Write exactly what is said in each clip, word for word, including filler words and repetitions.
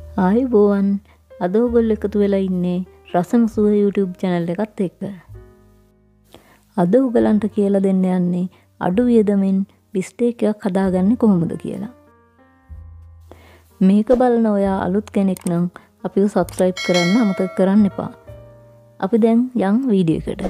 ආයුබෝවන් අද ඔයගොල්ලෝ එකතු වෙලා ඉන්නේ රස මුසුව YouTube channel එකත් එක්ක. අද ඔයගලන්ට කියලා දෙන්න යන්නේ අඩු වියදමින් බිස්ටේක් එකක් හදාගන්නේ කොහොමද කියලා. මේක බලන ඔයා අලුත් කෙනෙක් නම් අපිව subscribe කරන්න අමතක කරන්න එපා. අපි දැන් යන් වීඩියෝ එකට.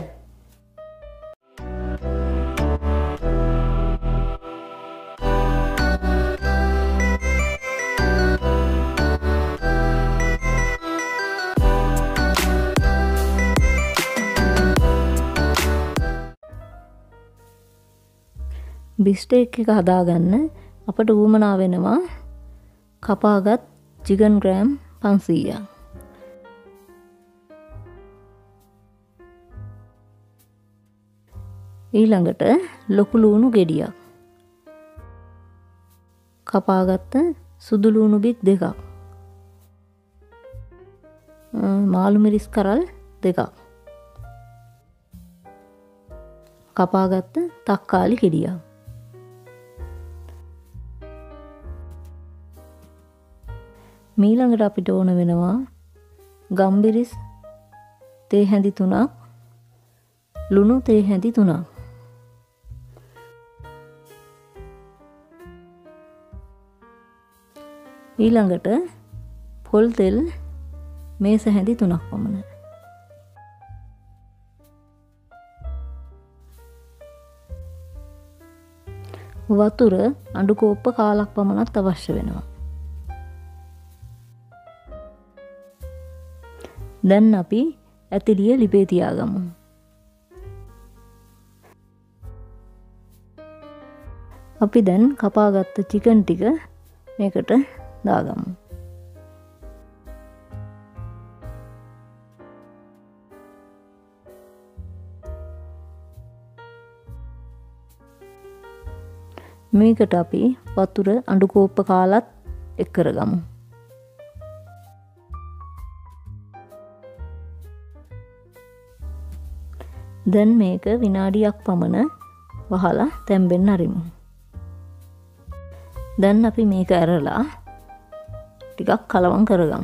බිස්ටේක් එක හදාගන්න අපට උවමනා වෙනවා කපාගත් චිකන් ග්‍රෑම් පන්සීයක්. ඊළඟට ලොකු ලූණු ගෙඩියක්. කපාගත්ත සුදු ලූණු බිත් දෙකක්. මාළු මිරිස් කරල් දෙකක්. කපාගත්ත තක්කාලි ගෙඩියක්. මීළඟට අපිට ඕන වෙනවා ගම්බිරිස් තේ හැඳි තුනක්, ලුණු තේ හැඳි තුනක්. ඊළඟට පොල් තෙල් මේස හැඳි තුනක් පමණ. වතුර අඬු කෝප්ප කාලක් පමණක් අවශ්‍ය වෙනවා. දැන් අපි ඇතිලිය ලිපේ තියාගමු. අපි දැන් කපාගත්ත චිකන් ටික මේකට දාගමු. මේකට අපි වතුර අඬු කෝප්ප කාලත් එක් කරගමු. දැන් මේක විනාඩියක් පමණ වහලා තැම්බෙන්න අරිමු. දැන් අපි මේක ඇරලා ටිකක් කලවම් කරගමු.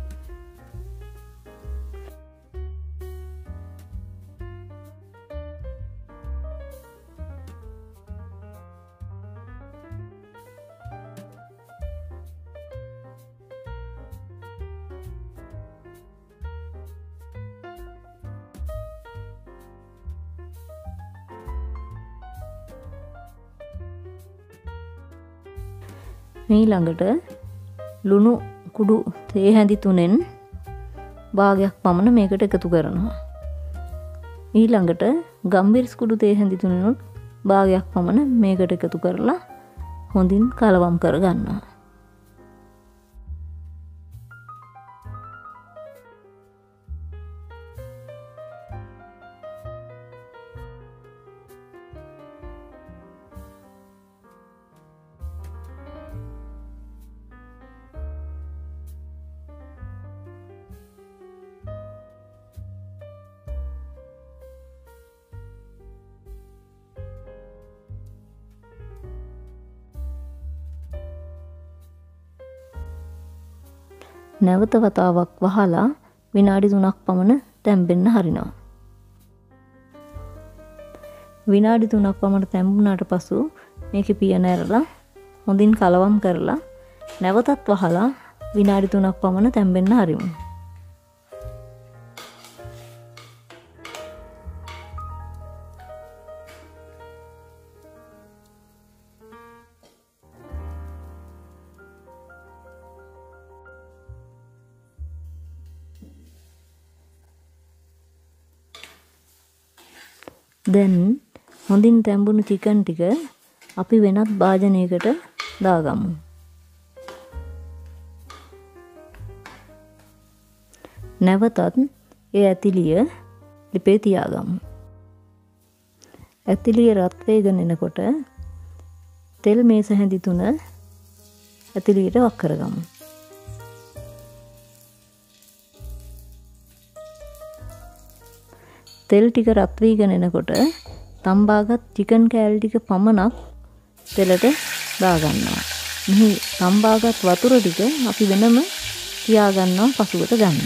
ඊළඟට ලුණු කුඩු තේ හැඳි තුනෙන් භාගයක් පමණ මේකට එකතු කරනවා. ඊළඟට ගම්බිරිස් කුඩු තේ හැඳි තුනෙන් භාගයක් පමණ මේකට එකතු කරලා හොඳින් කලවම් කරගන්නවා. නැවත වතාවක් වහලා විනාඩි තුනක් පමණ තැම්බෙන්න හරිනවා. විනාඩි තුනක් පමණ තැම්බුණාට පසු මේකේ පියන ඇරලා හොඳින් කලවම් කරලා නැවතත් වහලා විනාඩි තුනක් පමණ තැම්බෙන්න හරිමු. දැන් හොඳින් තැම්බුණු චිකන් ටික අපි වෙනත් භාජනයකට දාගමු. නැවතත් ඒ ඇතිලිය ලිපේ තියාගමු. ඇතිලිය රත් වේගෙන එනකොට තෙල් මේස හැඳි තුන ඇතිලියට වක් කරගමු. තෙල් ටික රත් වීගෙන එනකොට තම්බාගත් චිකන් කෑලි ටික පමණක් තෙලට දාගන්නවා. මෙහි තම්බාගත් වතුර ටික අපි වෙනම තියාගන්නවා පසුවට ගන්න.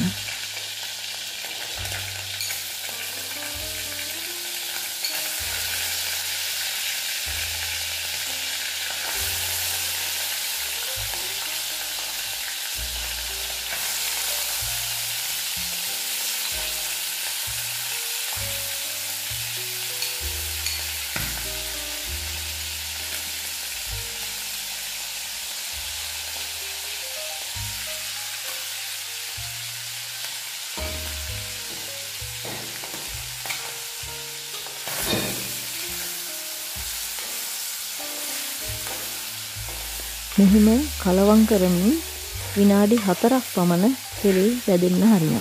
මෙහිම කලවම් කරමින් විනාඩි හතරක් පමණ කෙලේ වැදෙන්න හරිනවා.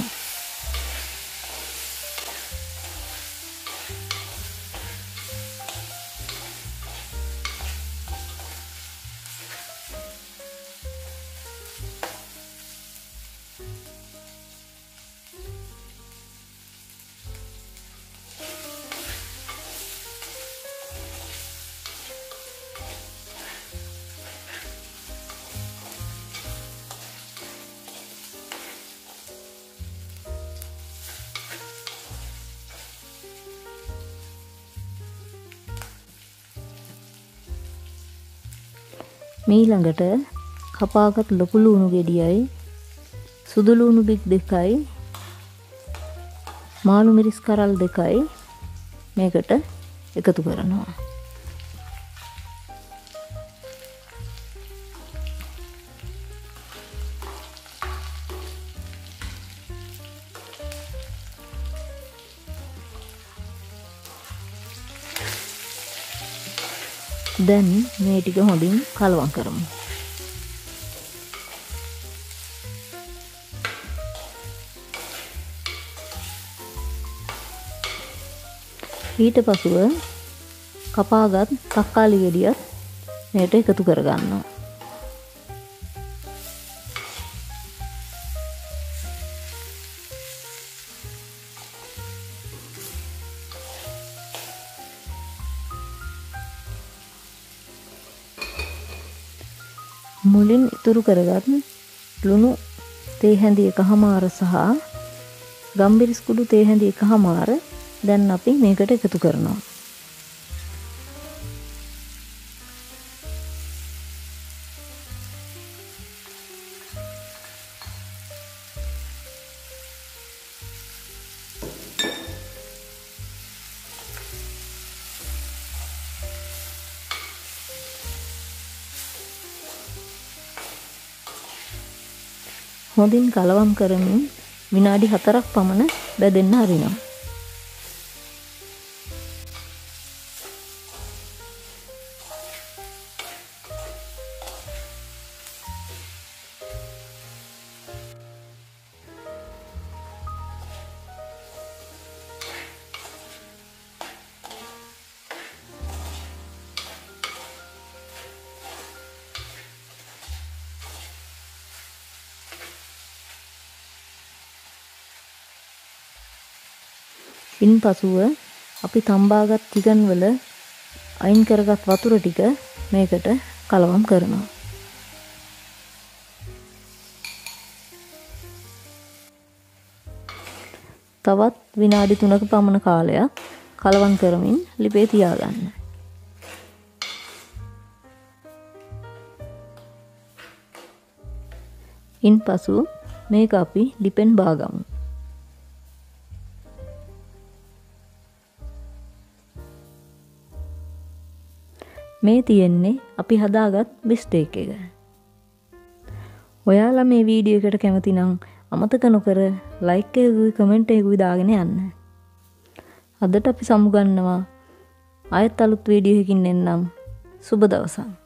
මීළඟට කපාගත් ලොකු ලුණු ගෙඩියයි සුදු ලුණු බික් දෙකයි මාළු මිරිස් කරල් දෙකයි මේකට එකතු කරනවා. දැන් මේ ටික හොඳින් කලවම් කරමු. ඊට පසුව කපාගත් තක්කාලි ගෙඩියත් මේට එකතු කරගන්නවා. මුලින් ඉතුරු කරගත් ලුණු තේ හැඳි එකහමාර සහ ගම්බිරිස් කුඩු තේ හැඳි එකහමාර දැන් අපි මේකට එකතු කරනවා. හොඳින් කලවම් කරමින් විනාඩි හතරක් පමණ බැදෙන්න හරිනවා. ඉන්පසුව අපි තම්බාගත් චිකන් වල අයින් කරගත් වතුර ටික මේකට කලවම් කරනවා. තවත් විනාඩි තුනක පමණ කාලයක් කලවම් කරමින් ලිපේ තියාගන්න. ඉන්පසු මේක අපි ලිපෙන් බාගමු. මේ තියෙන්නේ අපි හදාගත් බිස්ටේක් එක. ඔයාලා මේ වීඩියෝ එකට කැමති නම් අමතක නොකර ලයික් එකකුයි කමෙන්ට් එකකුයි දාගෙන යන්න. අදට අපි සමුගන්නවා ආයෙත් අලුත් වීඩියෝ එකකින් එන්නම්. සුබ දවසක්.